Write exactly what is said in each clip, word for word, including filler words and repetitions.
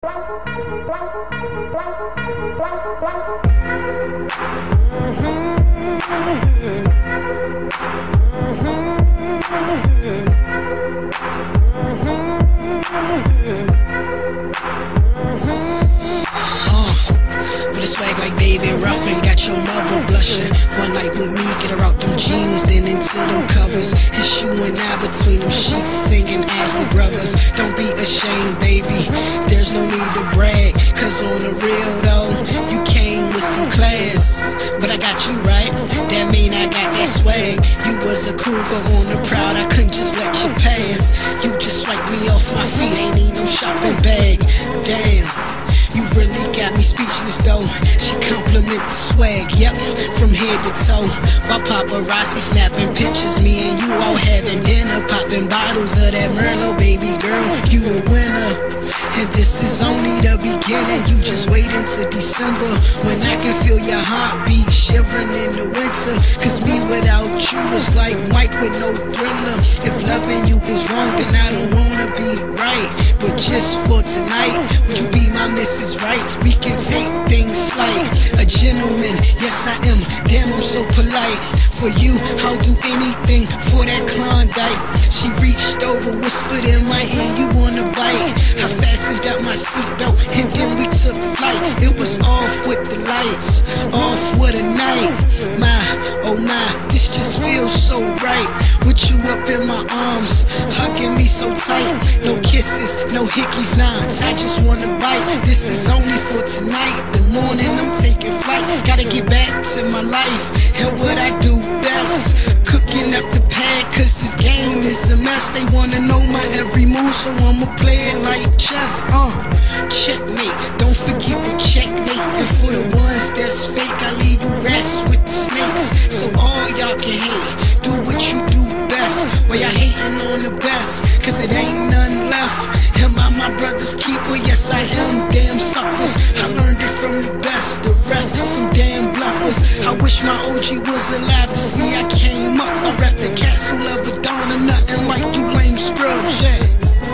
With a swag like David Ruffin, got your mother blushing. One night with me, get her out them jeans, then into them covers. His shoe and I between them sheets, singing Ashley Brothers. Don't be ashamed, baby, there's no need to brag, cause on the real though, you came with some class. But I got you right, that mean I got that swag. You was a cougar on the proud, I couldn't just let you pass. You just swiped me off my feet, ain't need no shopping bag. Damn, you really got me speechless though. She compliment the swag, yep, from head to toe. While paparazzi snapping pictures, me and you all having dinner, popping bottles of that Merlot, baby girl, you a winner. And this is only the beginning, you just wait until December, when I can feel your heartbeat shivering in the winter. Cause me without you is like Mike with no Thriller. If loving you is wrong, then I don't wanna be right. But just for tonight, would you be my missus right? We can take things slight. A gentleman, yes I am, damn I'm so polite. For you, I'll do anything for that Klondike. She reached over, whispered in my ear, you wanna bite? I fastened up my seatbelt and then we took flight. It was off with the lights, off with a night. My, oh my, this just feels so right. With you up in my arms, hugging me so tight. No kisses, no hickeys, nah, I just wanna bite. This is only for tonight, the morning I'm taking flight. Gotta get back to my life and what I do best. Cooking up the pad, cause this game is a mess. They wanna know my every move, so I'ma play it like chess. Uh, checkmate, don't forget to checkmate. And for the ones that's fake, I leave you rats with the snakes. So all y'all can hate, do what you do best. While y'all hating on the best, cause it ain't none left. Am I my brother's keeper? Yes I am, damn suckers. I learned it from the best, the rest some damn bluffers. I wish my O G was alive to see I came up. I rap the castle of a dawn, I'm nothing like you lame scrubs, yeah.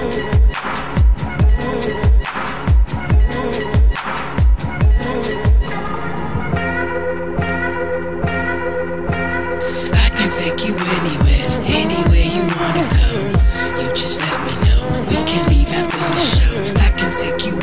I can take you anywhere, anywhere you wanna go. You just let me know, we can leave after the show. I can take you